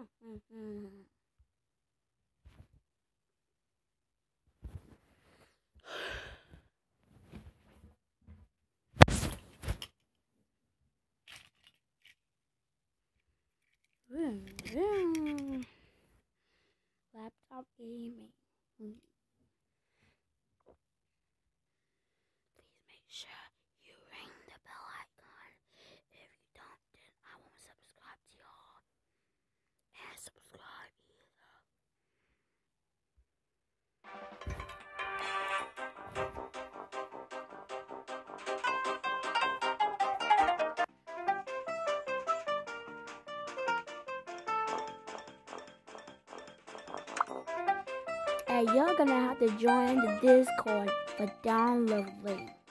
Laptop gaming. Please make sure you ring the bell icon. If you don't, then I won't subscribe to y'all. And subscribe either. Hey, you're gonna have to join the Discord for download link.